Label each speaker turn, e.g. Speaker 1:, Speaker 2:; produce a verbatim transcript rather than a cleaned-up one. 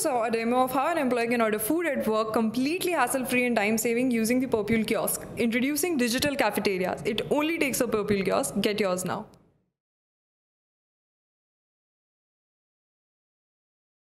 Speaker 1: just saw a demo of how an employee can order food at work completely hassle-free and time-saving using the Perpule Kiosk. Introducing Digital Cafeterias. It only takes a Perpule Kiosk. Get yours now.